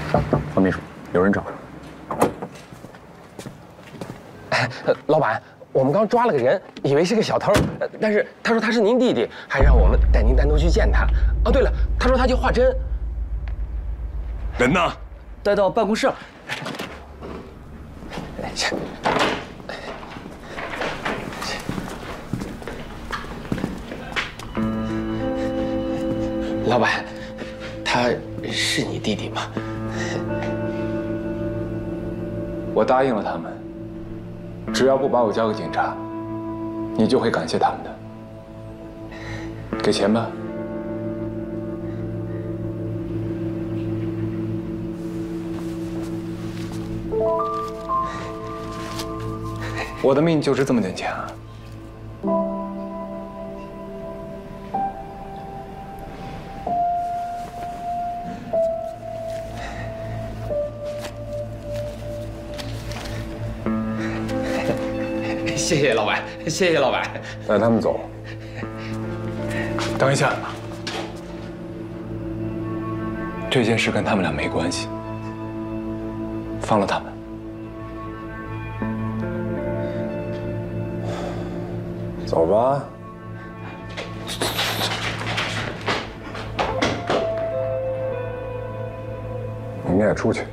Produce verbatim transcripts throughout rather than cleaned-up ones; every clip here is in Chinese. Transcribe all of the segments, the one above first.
黄秘书，有人找。 老板，我们刚抓了个人，以为是个小偷，但是他说他是您弟弟，还让我们带您单独去见他。哦，对了，他说他叫华珍。 人呢？ 带到办公室了。 老板，他是你弟弟吗？ 我答应了他们，只要不把我交给警察，你就会感谢他们的。给钱吧。我的命就值这么点钱啊！ 谢谢老板，谢谢老板。 带他们走。 等一下，这件事跟他们俩没关系，放了他们。 走吧。你们也出去。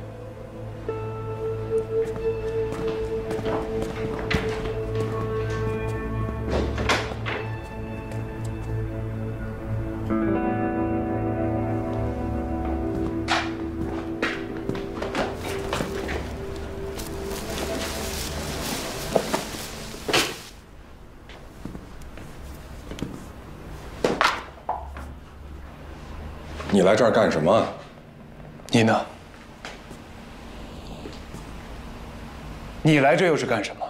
你来这儿干什么？ 你呢？你来这又是干什么？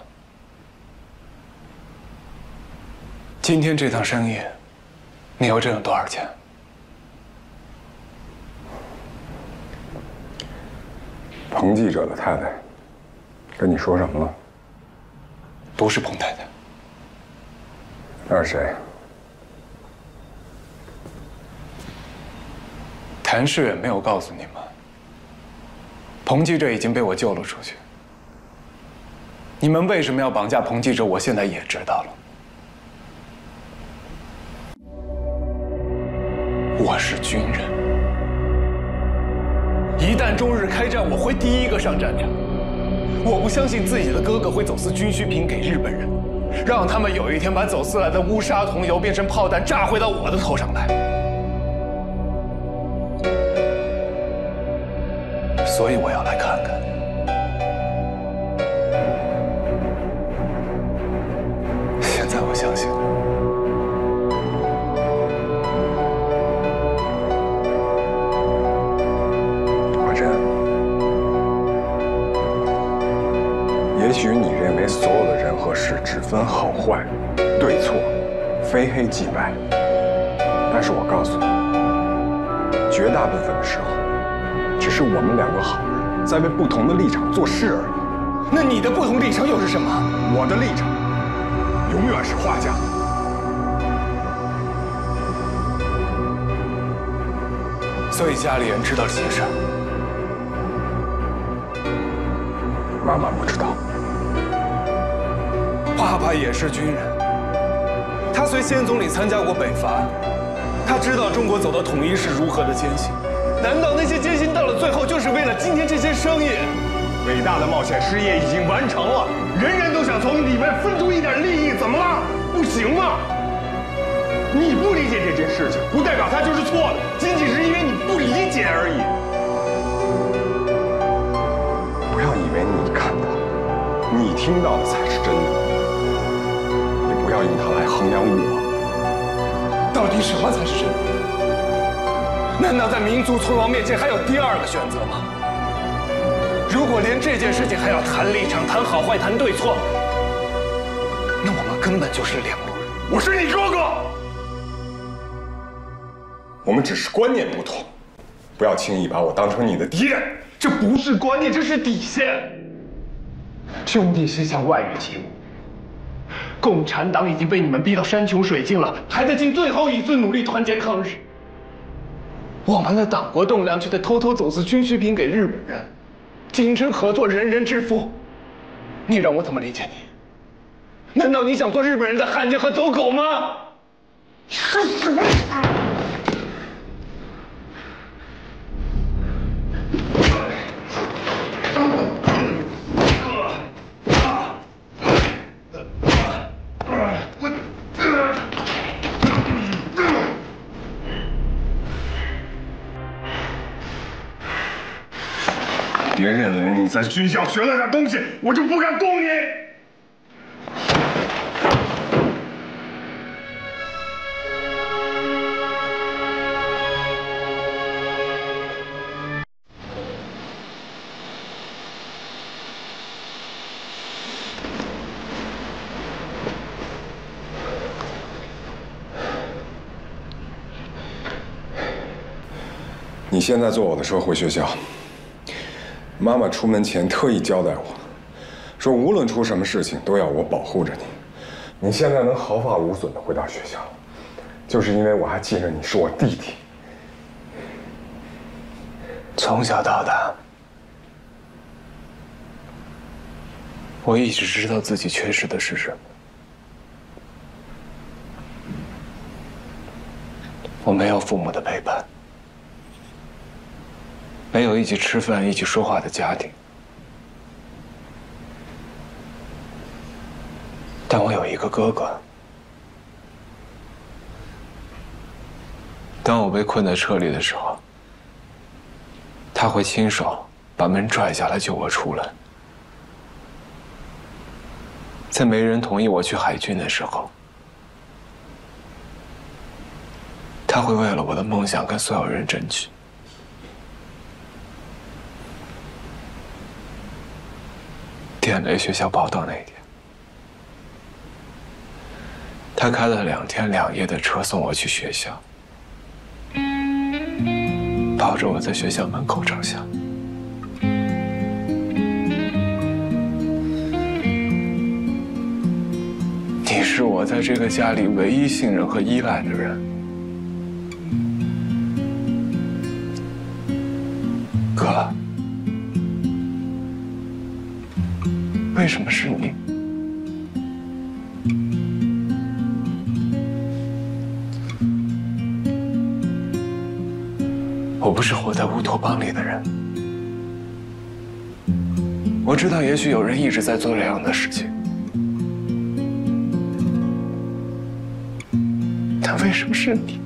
今天这趟生意，你又挣了多少钱？ 彭记者的太太跟你说什么了？ 不是彭太太。 那是谁？ 谭世远没有告诉你吗？彭记者已经被我救了出去。你们为什么要绑架彭记者？我现在也知道了。我是军人，一旦中日开战，我会第一个上战场。我不相信自己的哥哥会走私军需品给日本人，让他们有一天把走私来的乌沙桐油变成炮弹炸回到我的头上来。所以我要来看看。现在我相信了。 华珍，也许你认为所有的人和事只分好坏、对错、非黑即白，但是我告诉你，绝大部分的时候，只是我们两个好人在为不同的立场做事而已。 那你的不同立场又是什么？ 我的立场永远是画家。 所以家里人知道这些事儿。 妈妈不知道。 爸爸也是军人，他随先总理参加过北伐，他知道中国走到统一是如何的艰辛。难道那些艰辛到了最后，就是为了今天这些生意？ 伟大的冒险事业已经完成了，人人都想从里面分出一点利益，怎么了？不行吗？你不理解这件事情，不代表它就是错的，仅仅是因为你不理解而已。不要以为你看到、你听到的才是真的，也不要用它来衡量我。 到底什么才是真的？难道在民族存亡面前还有第二个选择吗？如果连这件事情还要谈立场、谈好坏、谈对错，那我们根本就是两路人。 我是你哥哥，我们只是观念不同，不要轻易把我当成你的敌人。 这不是观念，这是底线。兄弟思想外于己我，共产党已经被你们逼到山穷水尽了，还在尽最后一丝努力团结抗日。 我们的党国栋梁却在偷偷走私军需品给日本人，精诚合作，人人致富。你让我怎么理解你？难道你想做日本人的汉奸和走狗吗？ 去死吧！ 别认为你在军校学了点东西，我就不敢动你。你现在坐我的车回学校。 妈妈出门前特意交代我，说无论出什么事情都要我保护着你。你现在能毫发无损地回到学校，就是因为我还记着你是我弟弟。 从小到大，我一直知道自己缺失的是什么。我没有父母的陪伴。 没有一起吃饭、一起说话的家庭，但我有一个哥哥。当我被困在车里的时候，他会亲手把门拽下来救我出来。在没人同意我去海军的时候，他会为了我的梦想跟所有人争取。 电雷学校报道那一天，他开了两天两夜的车送我去学校，抱着我在学校门口照相。你是我在这个家里唯一信任和依赖的人，哥。 为什么是你？我不是活在乌托邦里的人。我知道，也许有人一直在做这样的事情，但为什么是你？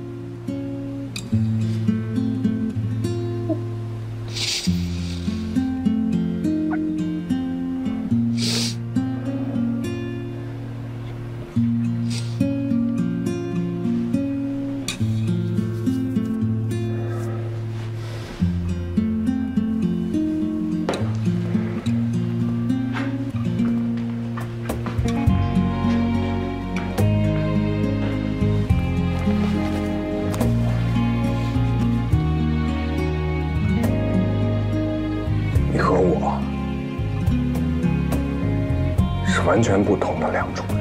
完全不同的两种人。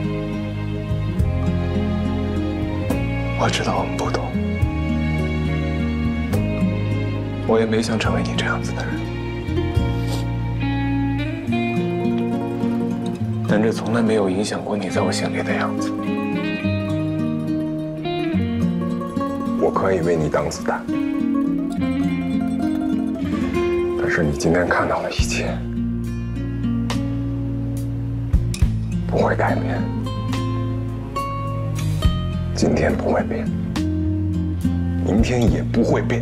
我知道我们不同，我也没想成为你这样子的人，但这从来没有影响过你在我心里的样子。 我可以为你挡子弹，但是你今天看到的一切。 不会改变，今天不会变，明天也不会变。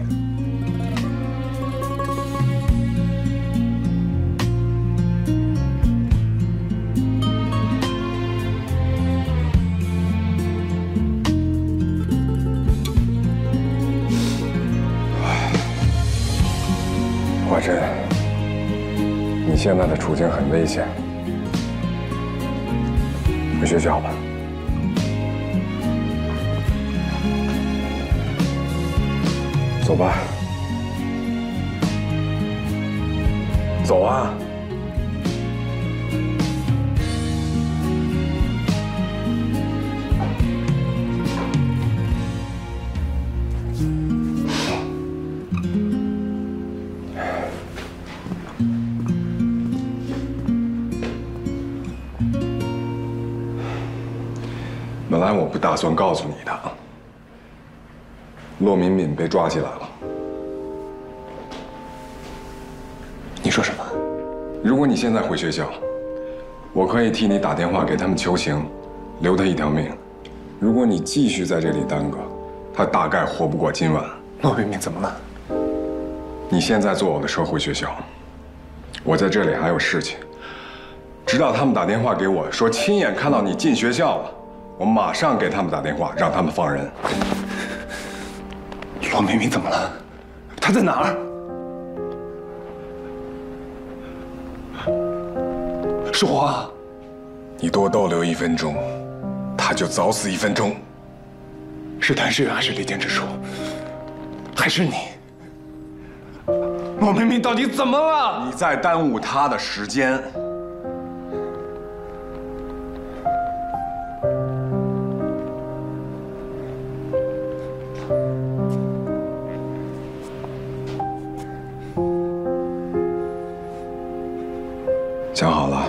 华珍，你现在的处境很危险。 回学校吧。走吧。走啊！ 我不打算告诉你的。骆敏敏被抓起来了。 你说什么？ 如果你现在回学校，我可以替你打电话给他们求情，留他一条命。如果你继续在这里耽搁，他大概活不过今晚。 骆敏敏怎么了？ 你现在坐我的车回学校，我在这里还有事情。直到他们打电话给我说亲眼看到你进学校了，我马上给他们打电话，让他们放人。 骆敏敏怎么了？她在哪儿？说话！ 你多逗留一分钟，他就早死一分钟。 是谭世远还是李建之说？还是你？骆敏敏到底怎么了？ 你在耽误他的时间。想好了？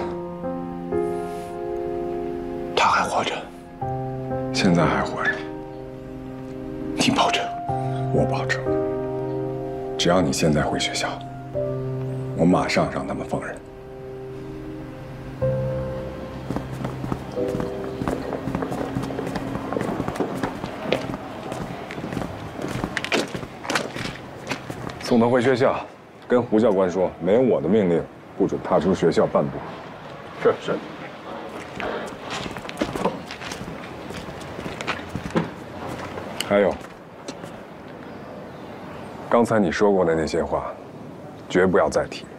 他还活着？ 现在还活着。 你保证？ 我保证。只要你现在回学校，我马上让他们放人。送他回学校，跟胡教官说，没有我的命令，不准踏出学校半步。 是是。 还有，刚才你说过的那些话，绝不要再提。